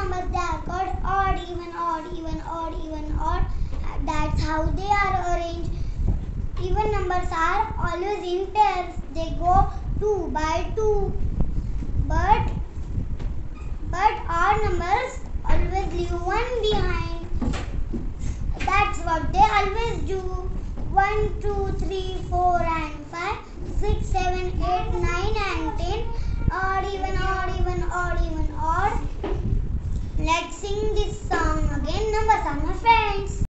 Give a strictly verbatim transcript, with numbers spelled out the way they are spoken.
numbers, they are called odd, even, odd, even, odd, even, odd. That's how they are arranged. Even numbers are always in pairs. They go two by two. But but odd numbers always leave one behind. That's what they always do. One, two, three, four,